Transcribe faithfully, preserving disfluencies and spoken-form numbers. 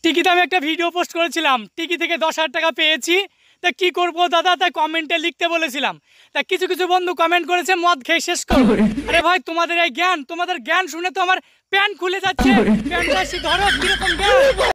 টিকিতে আমি একটা video post করেছিলাম, টিকি থেকে দশ হাজার টাকা পেয়েছি। তা কি করবো দাদা, তাই কমেন্টে লিখতে বলেছিলাম। তা কিছু কিছু বন্ধু কমেন্ট করেছে মদ খেয়ে শেষ করো। আরে ভাই, তোমাদের এই জ্ঞান, তোমাদের জ্ঞান শুনে তো আমার প্যান্ট খুলে যাচ্ছে। প্যান্ট ধরো কিরকম জ্ঞান।